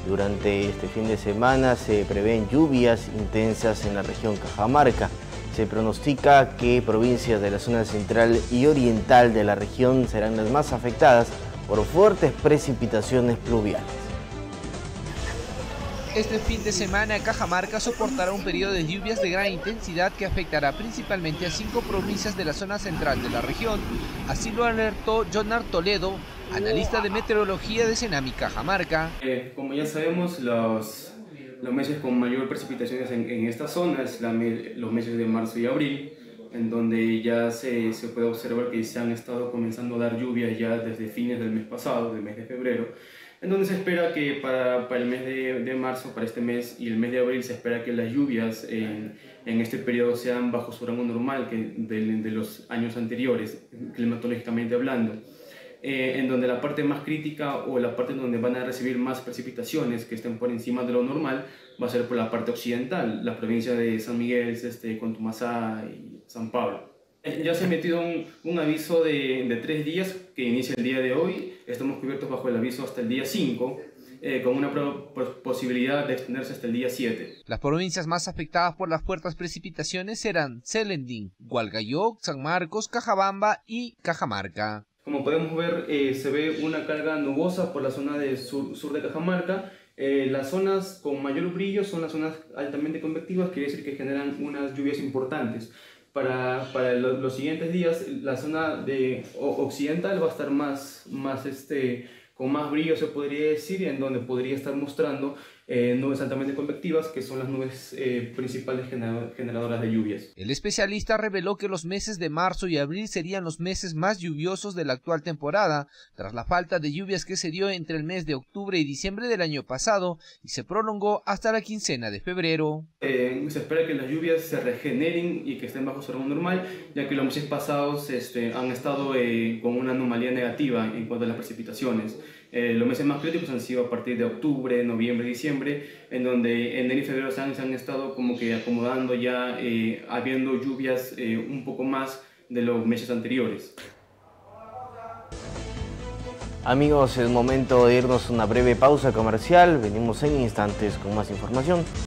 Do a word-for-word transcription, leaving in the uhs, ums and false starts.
Durante este fin de semana se prevén lluvias intensas en la región Cajamarca. Se pronostica que provincias de la zona central y oriental de la región serán las más afectadas por fuertes precipitaciones pluviales. Este fin de semana Cajamarca soportará un periodo de lluvias de gran intensidad que afectará principalmente a cinco provincias de la zona central de la región. Así lo alertó Jonar Toledo, analista de meteorología de Cenami Cajamarca. Eh, como ya sabemos, los, los meses con mayor precipitaciones en, en esta zona es la, los meses de marzo y abril, en donde ya se, se puede observar que se han estado comenzando a dar lluvias ya desde fines del mes pasado, del mes de febrero, en donde se espera que para, para el mes de, de marzo, para este mes y el mes de abril, se espera que las lluvias en, en este periodo sean bajo su rango normal que de, de los años anteriores, climatológicamente hablando. Eh, en donde la parte más crítica o la parte donde van a recibir más precipitaciones que estén por encima de lo normal va a ser por la parte occidental, la provincia de San Miguel, este, Contumaxá y San Pablo. Eh, ya se ha emitido un, un aviso de, de tres días que inicia el día de hoy. Estamos cubiertos bajo el aviso hasta el día cinco, eh, con una pro, pro, posibilidad de extenderse hasta el día siete. Las provincias más afectadas por las fuertes precipitaciones serán Celendín, Hualgayoc, San Marcos, Cajabamba y Cajamarca. Como podemos ver, eh, se ve una carga nubosa por la zona del sur, sur de Cajamarca. Eh, las zonas con mayor brillo son las zonas altamente convectivas, quiere decir que generan unas lluvias importantes. Para, para los, los siguientes días, la zona de occidental va a estar más, más este, con más brillo, se podría decir, en donde podría estar mostrando eh, nubes altamente convectivas, que son las nubes eh, principales generadoras de lluvias. El especialista reveló que los meses de marzo y abril serían los meses más lluviosos de la actual temporada, tras la falta de lluvias que se dio entre el mes de octubre y diciembre del año pasado y se prolongó hasta la quincena de febrero. Eh, se espera que las lluvias se regeneren y que estén bajo su rango normal, ya que los meses pasados este, han estado eh, con una anomalía negativa en cuanto a las precipitaciones. Eh, los meses más críticos han sido a partir de octubre, noviembre, diciembre, en donde enero y febrero se han, se han estado como que acomodando ya, eh, habiendo lluvias eh, un poco más de los meses anteriores. Amigos, es momento de irnos a una breve pausa comercial. Venimos en instantes con más información.